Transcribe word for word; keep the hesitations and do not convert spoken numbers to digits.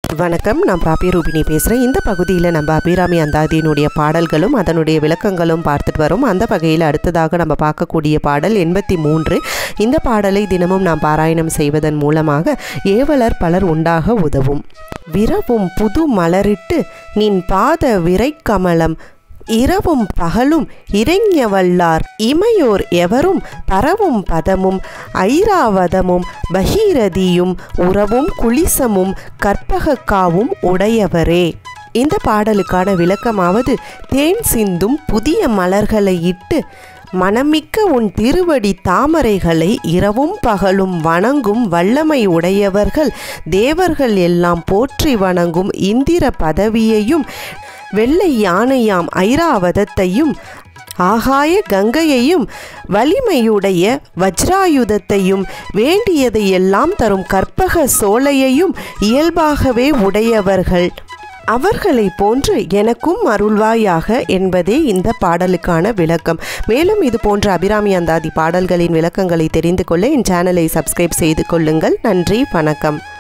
வணக்கம், நான் பிராபிய ரூபினி பேசுகிறேன். இந்த பகுதியில் நம்ம அபிராமி அந்தாதியினுடைய பாடல்களும் அதனுடைய விளக்கங்களும் பார்த்துட்டு வரோம். அந்த வகையில் அடுத்ததாக நம்ம பார்க்கக்கூடிய பாடல் எண்பத்தி மூன்று. இந்த பாடலை தினமும் நாம் பாராயணம் செய்வதன் மூலமாக ஏவலர் பலர் உண்டாக உதவும். விரவும் புது மலரிட்டு நின் பாத விரைக்கமலம் இரவும் பகலும் இறைஞவல்லார் இமையோர் எவரும் பரவும் பதமும் ஐராவதமும் பகீரதியும் உறவும் குளிசமும் கற்பகக்காவும் உடையவரே. இந்த பாடலுக்கான விளக்கமாவது, தேன் சிந்தும் புதிய மலர்களை இட்டு மனமிக்க உன் திருவடி தாமரைகளை இரவும் பகலும் வணங்கும் வல்லமை உடையவர்கள் தேவர்கள் எல்லாம் போற்றி வணங்கும் இந்திர பதவியையும் வெள்ளை யானையாம் ஐராவதத்தையும் ஆகாய கங்கையையும் வலிமையுடைய வஜ்ராயுதத்தையும் வேண்டியதையெல்லாம் தரும் கற்பக சோலையையும் இயல்பாகவே உடையவர்கள் அவர்களை போன்று எனக்கும் அருள்வாயாக என்பதே இந்த பாடலுக்கான விளக்கம். மேலும் இது போன்ற அபிராமி அந்தாதி பாடல்களின் விளக்கங்களை தெரிந்து கொள்ள என் சேனலை சப்ஸ்கிரைப் செய்து கொள்ளுங்கள். நன்றி, வணக்கம்.